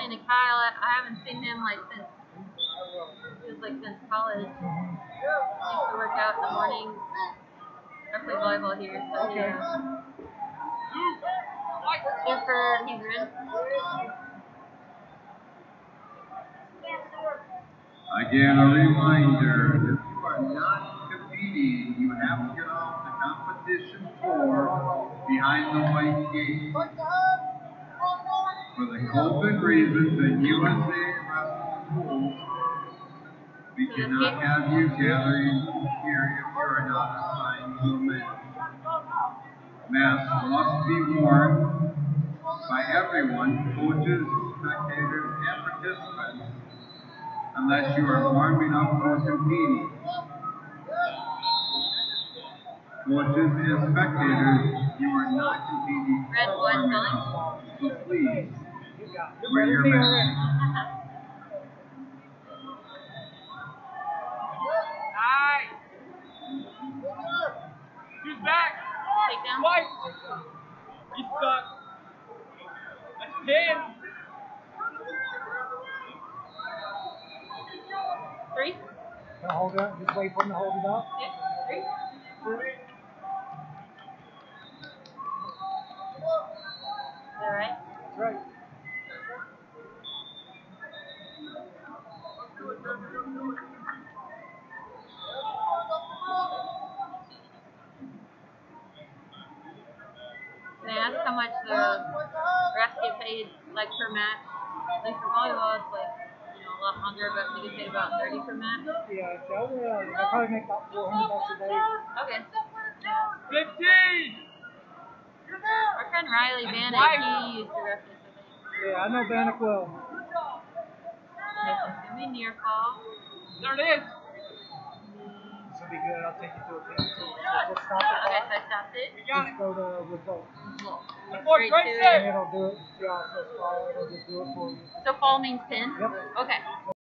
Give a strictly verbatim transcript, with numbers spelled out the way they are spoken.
talking to Kyle. I, I haven't seen him like since it was like since college. He used to work out in the mornings. I play volleyball here, so okay. yeah. Here for Hebron. Again, a reminder, if you are not competing, you have to get off the competition floor behind the white gate. For the COVID reasons in U S A Wrestling rules, we cannot have you gathering here if you are not assigned to a match. Masks must be worn by everyone, coaches, spectators, and participants, unless you are warming up for competing. Coaches and spectators, you are not competing or warming up, so please, wear your mask. Nice! He's back! Take down. Twice! He's stuck. That's pin! Three? Can I hold it up? Just wait for him to hold it up? Yeah, three. Three. Is that right? That's right. Can I ask how much the refs get paid, like, per match? Like, for volleyball, it's like, you know, a lot longer, but they get paid about thirty per match. Yeah, so uh, I probably make about four hundred bucks a day. Okay. fifteen! Our friend Riley Bannock, he used to ref this, I think. Yeah, I know Bannock well. Okay, so it's going to be near fall. There it is! This will be good. I'll take you to a pin. So just stop it. Okay, so I stopped it. You got it! Just go to results. Straight to Right it. there. And it'll do it. See how it says fall. It'll just do it for you. So fall means pin? Yep. Okay.